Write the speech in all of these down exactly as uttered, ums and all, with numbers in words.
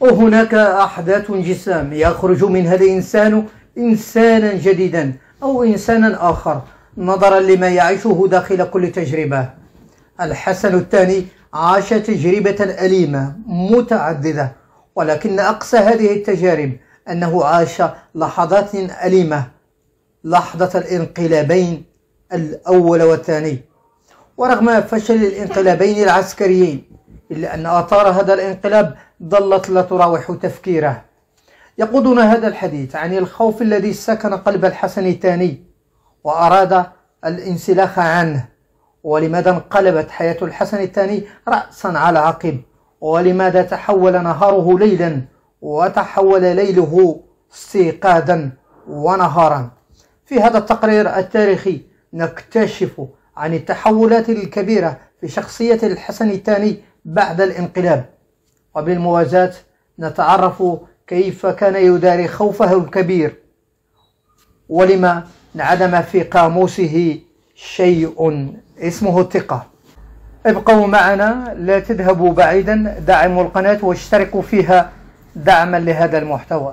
وهناك أحداث جسام يخرج منها الإنسان إنسانا جديدا أو إنسانا آخر نظرا لما يعيشه داخل كل تجربة. الحسن الثاني عاش تجربة أليمة متعددة، ولكن أقصى هذه التجارب أنه عاش لحظات أليمة، لحظة الانقلابين الأول والثاني. ورغم فشل الانقلابين العسكريين إلا أن آثار هذا الانقلاب ظلت لا تراوح تفكيره. يقودنا هذا الحديث عن الخوف الذي سكن قلب الحسن الثاني وأراد الانسلاخ عنه، ولماذا انقلبت حياة الحسن الثاني رأسا على عقب، ولماذا تحول نهاره ليلا وتحول ليله استيقاظا ونهارا. في هذا التقرير التاريخي نكتشف عن التحولات الكبيرة في شخصية الحسن الثاني بعد الانقلاب، وبالموازاة نتعرف كيف كان يداري خوفه الكبير ولما انعدم في قاموسه شيء اسمه الثقة. ابقوا معنا، لا تذهبوا بعيدا، دعموا القناة واشتركوا فيها دعما لهذا المحتوى.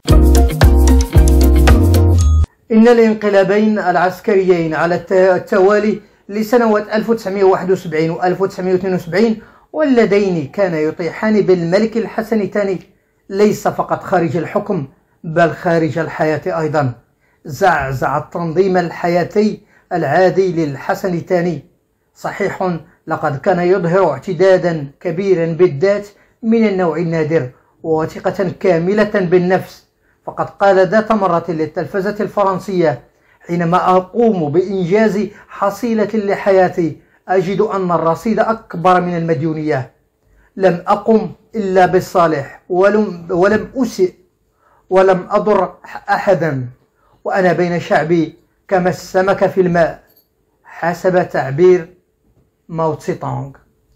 إن الانقلابين العسكريين على التوالي لسنوات ألف وتسعمائة وواحد وسبعين و ألف وتسعمائة واثنين وسبعين واللذين كان يطيحان بالملك الحسن الثاني ليس فقط خارج الحكم بل خارج الحياة أيضا، زعزع التنظيم الحياتي العادي للحسن الثاني. صحيح لقد كان يظهر اعتدادا كبيرا بالذات من النوع النادر وثقة كاملة بالنفس، فقد قال ذات مرة للتلفزة الفرنسية: حينما أقوم بإنجاز حصيلة لحياتي أجد أن الرصيد أكبر من المديونية، لم أقم إلا بالصالح ولم, ولم أسئ ولم أضر أحدا، وأنا بين شعبي كما السمك في الماء، حسب تعبير ماو تسي تونغ.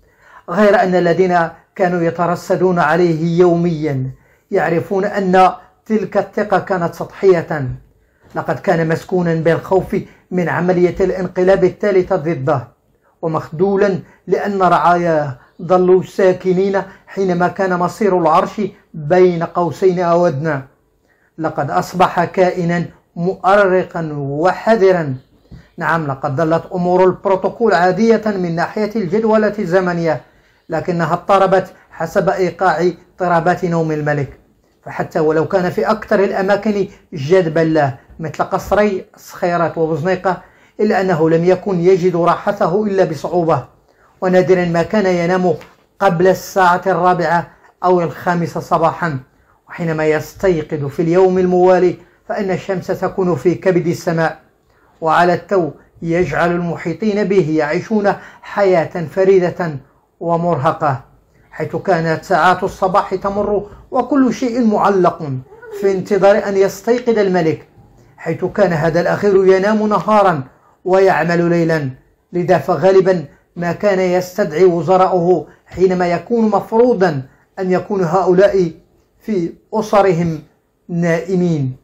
غير أن الذين كانوا يترصدون عليه يوميا يعرفون أن تلك الثقة كانت سطحية. لقد كان مسكونا بالخوف من عملية الانقلاب الثالثة ضده، ومخذولا لأن رعاياه ظلوا ساكنين حينما كان مصير العرش بين قوسين أو أدنى. لقد أصبح كائنا مؤرقا وحذرا. نعم، لقد ظلت أمور البروتوكول عادية من ناحية الجدولة الزمنية، لكنها اضطربت حسب إيقاع اضطرابات نوم الملك. فحتى ولو كان في أكثر الأماكن جذبا له مثل قصري صخيرات وبوزنيقة، إلا أنه لم يكن يجد راحته إلا بصعوبة، ونادرا ما كان ينام قبل الساعة الرابعة أو الخامسة صباحا. وحينما يستيقظ في اليوم الموالي فإن الشمس تكون في كبد السماء، وعلى التو يجعل المحيطين به يعيشون حياة فريدة ومرهقة، حيث كانت ساعات الصباح تمر وكل شيء معلق في انتظار أن يستيقظ الملك، حيث كان هذا الأخير ينام نهارا ويعمل ليلا. لذا فغالبا ما كان يستدعي وزراءه حينما يكون مفروضا أن يكون هؤلاء في أسرهم نائمين.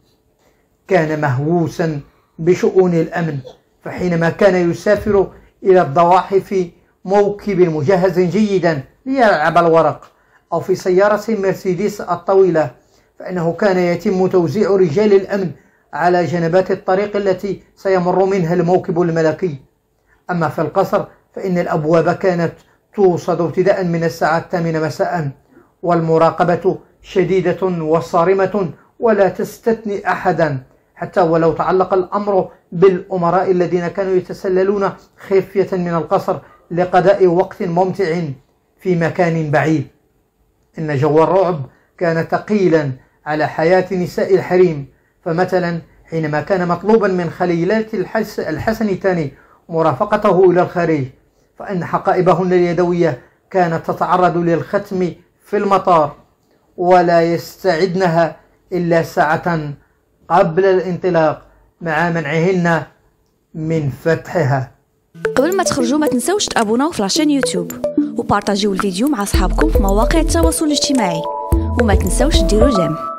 كان مهووسا بشؤون الأمن، فحينما كان يسافر إلى الضواحي في موكب مجهز جيدا ليلعب الورق أو في سيارة مرسيدس الطويلة، فإنه كان يتم توزيع رجال الأمن على جنبات الطريق التي سيمر منها الموكب الملكي. أما في القصر فإن الأبواب كانت توصد ابتداء من الساعة الثامنة مساء، والمراقبة شديدة وصارمة ولا تستثني أحدا، حتى ولو تعلق الأمر بالأمراء الذين كانوا يتسللون خفية من القصر لقضاء وقت ممتع في مكان بعيد. إن جو الرعب كان ثقيلا على حياة نساء الحريم، فمثلا حينما كان مطلوبا من خليلات الحسن الثاني مرافقته إلى الخارج، فإن حقائبهن اليدوية كانت تتعرض للختم في المطار ولا يستعدنها إلا ساعة قبل الانطلاق مع منعهن من فتحها. قبل ما تخرجوا ما تنسوش تابوناو في لاشين يوتيوب وبارطاجيو الفيديو مع أصحابكم في مواقع التواصل الاجتماعي، وما تنسوش ديروا جيم.